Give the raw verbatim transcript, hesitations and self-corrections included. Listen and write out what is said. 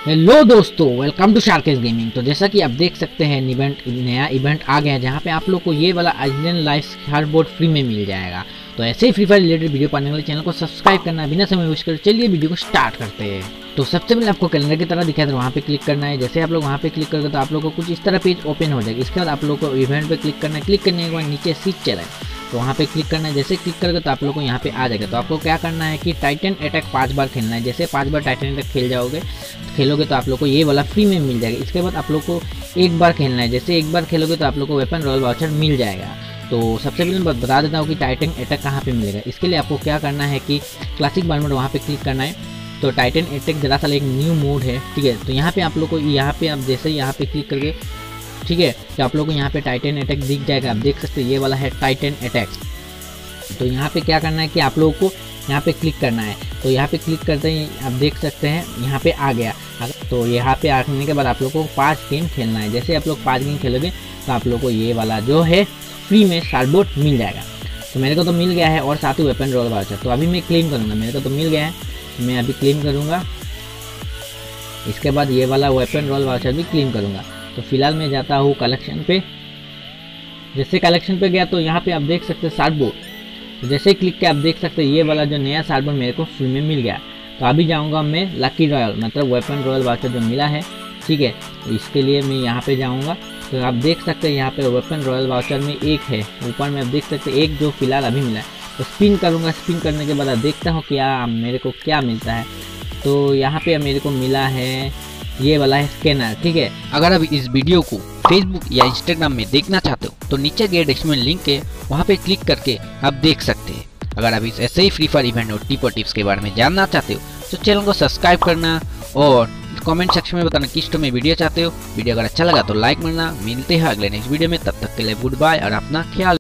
Hello दोस्तों, welcome to शार्केस gaming. तो जैसा कि आप देख सकते हैं इवेंट नया इवेंट आ गया है जहां पे आप लोग को ये वाला आइलैंड लाइफ हार्डबोर्ड फ्री में मिल जाएगा। तो ऐसे ही फ्री फायर रिलेटेड वीडियो पाने वाले चैनल को सब्सक्राइब करना बिना समय वेस्ट कर। चलिए वीडियो को स्टार्ट करते हैं। तो सबसे पहले आपको कैलेंडर की तरह दिखाया था, वहाँ पे क्लिक करना है। जैसे आप लोग वहाँ पे क्लिक करोगे तो आप लोग को कुछ इस तरह पेज ओपन हो जाएगा। इसके बाद आप लोग को इवेंट पे क्लिक करना है। क्लिक करने के बाद नीचे सीट चला है तो वहाँ पे क्लिक करना है। जैसे क्लिक करोगे तो आप लोग को यहाँ पे आ जाएगा। तो आपको क्या करना है कि टाइटन अटैक पाँच बार खेलना है। जैसे पाँच बार टाइटन अटैक खेल जाओगे खेलोगे तो आप लोग को ये वाला फ्री में मिल जाएगा। इसके बाद आप लोग को एक बार खेलना है। जैसे एक बार खेलोगे तो आप लोग को वेपन रॉयल वाउचर मिल जाएगा। तो सबसे पहले मैं बता देता हूँ कि टाइटन अटैक कहाँ पे मिलेगा। इसके लिए आपको क्या करना है कि क्लासिक बार मोड वहाँ पे क्लिक करना है। तो टाइटन अटैक दरअसल एक न्यू मोड है, ठीक है। तो यहाँ पे आप लोग को यहाँ पे आप जैसे यहाँ पे क्लिक करके, ठीक है, तो आप लोग को यहाँ पे टाइटन अटैक दिख जाएगा। आप देख सकते हैं ये वाला है टाइटन अटैक। तो यहाँ पे क्या करना है कि आप लोगों को यहाँ पे क्लिक करना है। तो यहाँ पे क्लिक करते ही आप देख सकते हैं यहाँ पे आ गया। तो यहाँ पे आने के बाद आप लोग को पाँच गेम खेलना है। जैसे आप लोग पाँच गेम खेलोगे तो आप लोग को ये वाला जो है फ्री में हार्डबोर्ड मिल जाएगा। तो मेरे को तो मिल गया है और साथ ही वेपन रॉयल वाउचर। तो अभी मैं क्लेम करूँगा, मेरे को तो मिल गया है, मैं अभी क्लेम करूँगा। इसके बाद ये वाला वेपन रॉयल वाउचर भी क्लेम करूँगा। तो फिलहाल मैं जाता हूँ कलेक्शन पे। जैसे कलेक्शन पे गया तो यहाँ पे आप देख सकते हैं हार्डबोर्ड। तो जैसे ही क्लिक किया आप देख सकते हैं ये वाला जो नया हार्डबोर्ड मेरे को फ्री में मिल गया। तो अभी जाऊंगा मैं लकी रॉयल मतलब वेपन रॉयल वाउचर जो मिला है, ठीक है। तो इसके लिए मैं यहाँ पे जाऊंगा। तो आप देख सकते हैं यहाँ पे वेपन रॉयल वाउचर में एक है, ऊपर में आप देख सकते हैं एक जो फिलहाल अभी मिला है। तो स्पिन करूँगा, स्पिन करने के बाद आप देखता हूँ क्या मेरे को क्या मिलता है। तो यहाँ पे मेरे को मिला है ये वाला है स्कैनर, ठीक है। अगर आप इस वीडियो को फेसबुक या इंस्टाग्राम में देखना चाहते हो तो नीचे दिए डिस्क्रिप्शन लिंक है, वहाँ पे क्लिक करके आप देख सकते हैं। अगर आप इस ऐसे ही फ्री फायर इवेंट और टिप और टिप्स के बारे में जानना चाहते हो तो चैनल को सब्सक्राइब करना और कमेंट सेक्शन में बताना किस में वीडियो चाहते हो। वीडियो अगर अच्छा लगा तो लाइक करना। मिलते हैं अगले नेक्स्ट वीडियो में, तब तक के लिए गुड बाय और अपना ख्याल।